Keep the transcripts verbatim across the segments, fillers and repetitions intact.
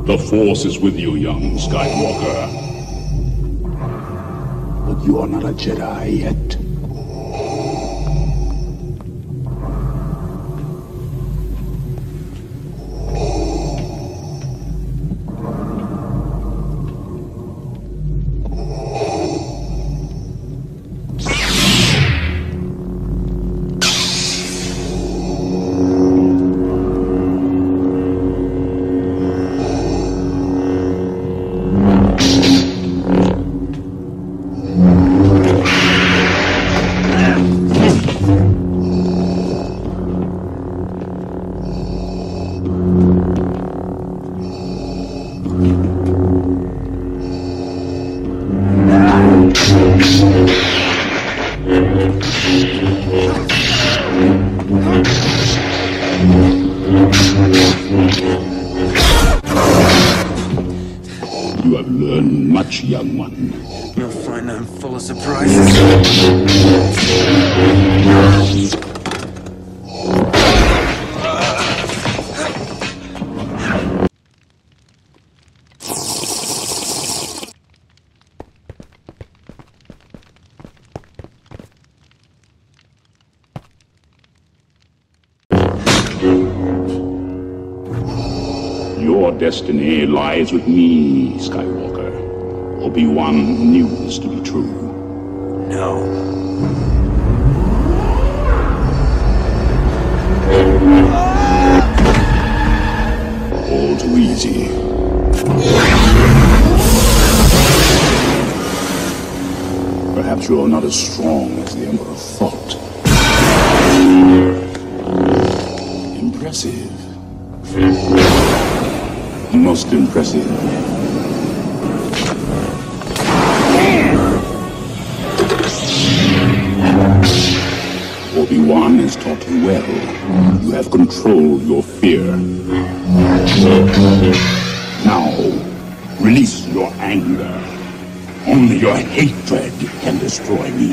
The Force is with you, young Skywalker. But you are not a Jedi yet. You have learned much, young one. You'll find I'm full of surprises. Your destiny lies with me, Skywalker. Obi-Wan knew this to be true. No. All too easy. Perhaps you are not as strong as the Emperor thought. Impressive. Most impressive. Obi-Wan has taught you well. You have controlled your fear. Now, release your anger. Only your hatred can destroy me.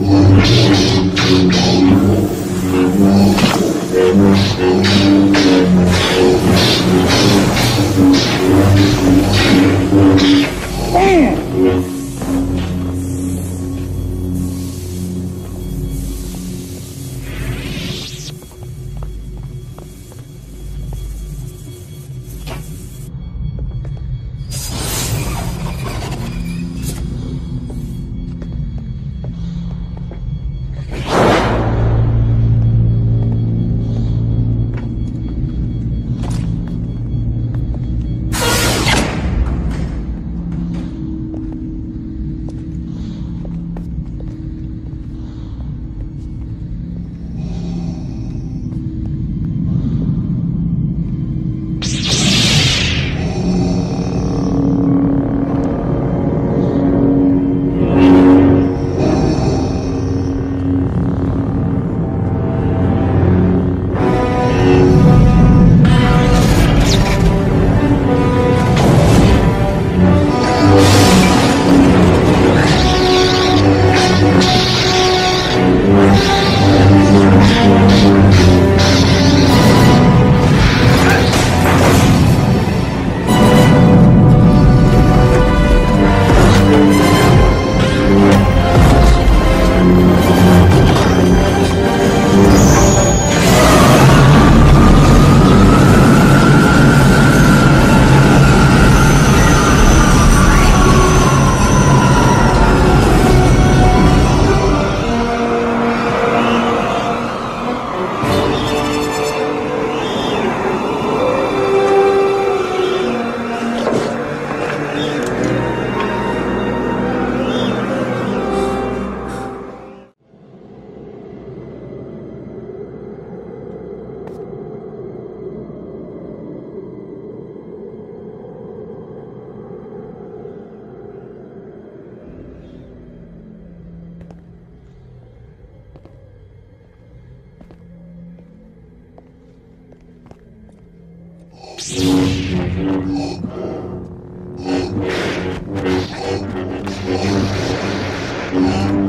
Thank you.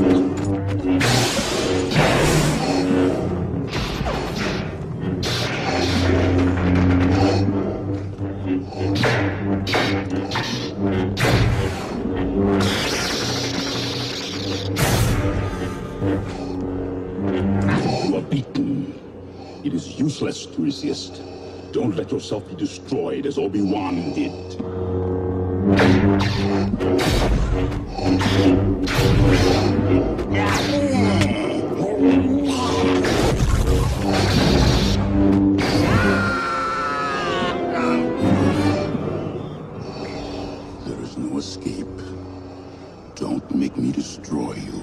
Thank you. It is useless to resist. Don't let yourself be destroyed as Obi-Wan did. There is no escape. Don't make me destroy you.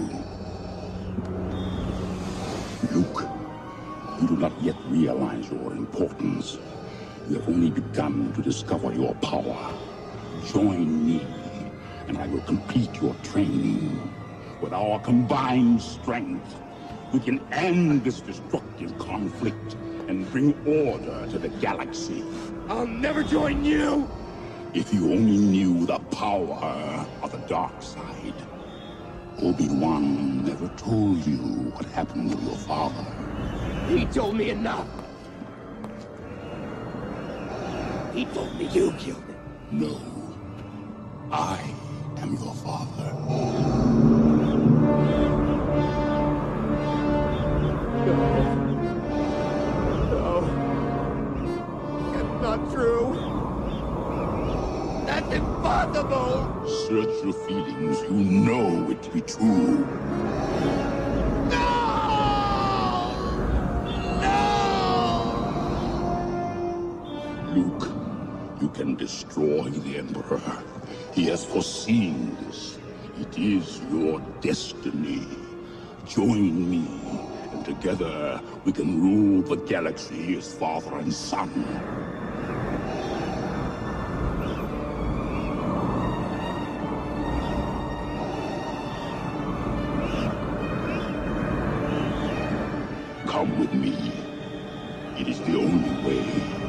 Luke, you do not yet realize your importance. You have only begun to discover your power. Join me, and I will complete your training. With our combined strength, we can end this destructive conflict and bring order to the galaxy. I'll never join you! If you only knew the power of the dark side. Obi-Wan never told you what happened to your father. He told me enough! He told me you killed him. No. I am your father. That's not true. That's impossible. Search your feelings. You know it to be true. No! No! Luke, you can destroy the Emperor. He has foreseen this. It is your destiny. Join me, and together we can rule the galaxy as father and son. Come with me. It is the only way.